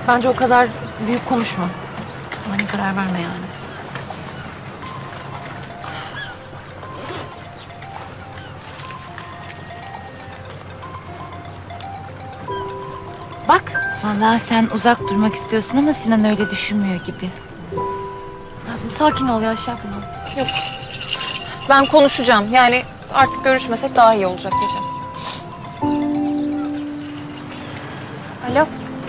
Bence o kadar büyük konuşma. Hani karar verme yani. Bak, vallahi sen uzak durmak istiyorsun ama Sinan öyle düşünmüyor gibi. Hayatım sakin ol ya, şey yapma. Yok. Ben konuşacağım. Yani artık görüşmesek daha iyi olacak diyeceğim. Alo.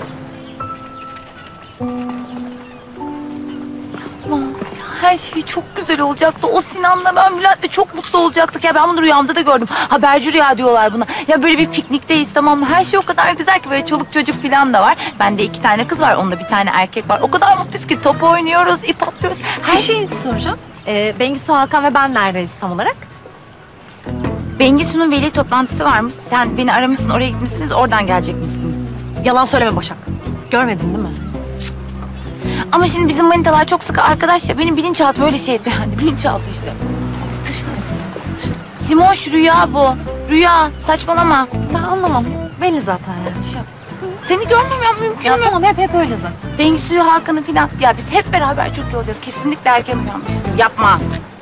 Her şey çok güzel olacaktı. O Sinan'la ben Bülent'le çok mutlu olacaktık. Ya ben bunu rüyamda da gördüm. Haberci rüya diyorlar buna. Ya böyle bir piknikteyiz, tamam mı? Her şey o kadar güzel ki, böyle çoluk çocuk falan da var. Bende 2 tane kız var, onda bir tane erkek var. O kadar mutluyuz ki top oynuyoruz, ip atlıyoruz. Bir şey soracağım. Bengisu, Hakan ve ben neredeyiz tam olarak? Bengisu'nun veli toplantısı varmış. Sen beni aramışsın, oraya gitmişsiniz, oradan gelecekmişsiniz. Yalan söyleme Başak. Görmedin değil mi? Ama şimdi bizim manitalar çok sıkı arkadaş ya. Benim bilinçaltım öyle şeydi yani. Bilinçaltı işte. Dışındasın. Simoş, rüya bu. Rüya. Saçmalama. Ben anlamam. Belli zaten yani. Şey yap. Seni görmemem mümkün Ya mü? tamam, hep öyle zaten. Bengisu'yu, Hakan'ı falan. Ya biz hep beraber çok iyi olacağız. Kesinlikle erken uyanmış. Yapma.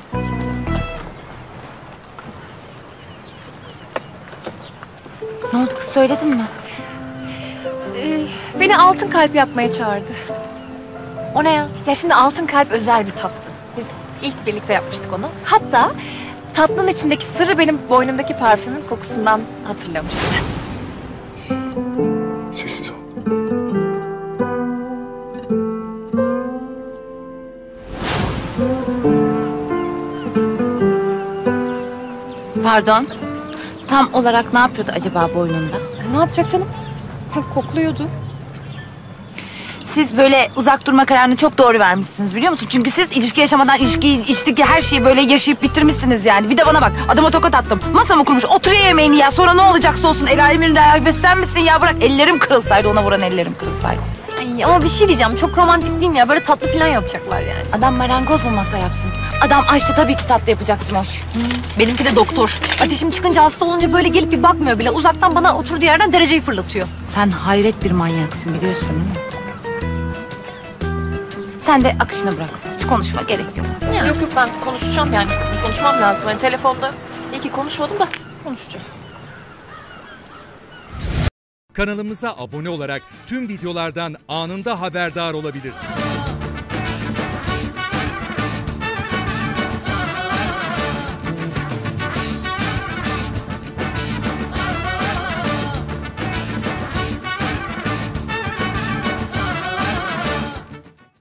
Ne oldu kız, söyledin mi? Beni altın kalp yapmaya çağırdı. O ne ya? Ya şimdi altın kalp özel bir tatlı. Biz ilk birlikte yapmıştık onu. Hatta tatlının içindeki sırrı benim boynumdaki parfümün kokusundan hatırlamıştı. Sessiz ol. Pardon. Tam olarak ne yapıyordu acaba boynunda? Ne yapacak canım? Kokluyordu. Siz böyle uzak durma kararını çok doğru vermişsiniz, biliyor musun? Çünkü siz ilişki yaşamadan içteki her şeyi böyle yaşayıp bitirmişsiniz yani. Bir de bana bak, adama tokat attım. Masa mı kurmuş? Oturuyor yemeğini ya. Sonra ne olacaksa olsun. El alemin rahibesi sen misin ya? Bırak, ellerim kırılsaydı, ona vuran ellerim kırılsaydı. Ay, ama bir şey diyeceğim. Çok romantik değil mi ya? Böyle tatlı falan yapacaklar yani. Adam marangoz mu masa yapsın? Adam aşçı, tabii ki tatlı yapacak Simoş. Benimki de doktor. Ateşim çıkınca, hasta olunca böyle gelip bir bakmıyor bile. Uzaktan bana oturduğu yerden dereceyi fırlatıyor. Sen hayret bir manyaksın, biliyorsun değil mi? Sen de akışına bırak. Hiç konuşma, gerek yok. Yok ben konuşacağım yani. Konuşmam lazım. Hani telefonda iyi ki konuşmadım da konuşacağım. Kanalımıza abone olarak tüm videolardan anında haberdar olabilirsiniz.